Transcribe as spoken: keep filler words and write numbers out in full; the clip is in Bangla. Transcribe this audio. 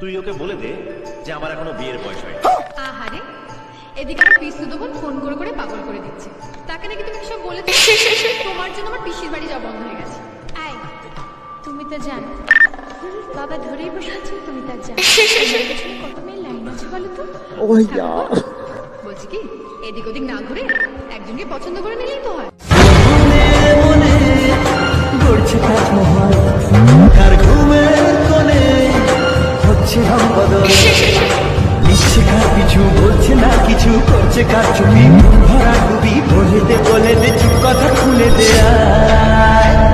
তুই ওকে বলে দে যে আমার এখনো বিয়ের বয়স হয়নি। আহারে, এদিকে আমার পিসু দেবো ফোন করে করে পাগল করে দিচ্ছে। তাকে নাকি তুমি সব বলে তোমার জন্য আমার পিসির বাড়ি যাওয়া বন্ধ হয়ে গেছে। আয়, তুমি তো জানো বাবা ধরেই বসে আছে, তুমি তার জানো কত মেয়ের লাইন আছে বলো তো। বলছি কি, এদিক ওদিক না ঘুরে একজনকে পছন্দ করে নিলেই তো হয়। কিছু বলছে না, কিছু করছে কার চুপি ভরা ডুবি বলে দে বলে দে চুপ কথা খুলে দেয়া।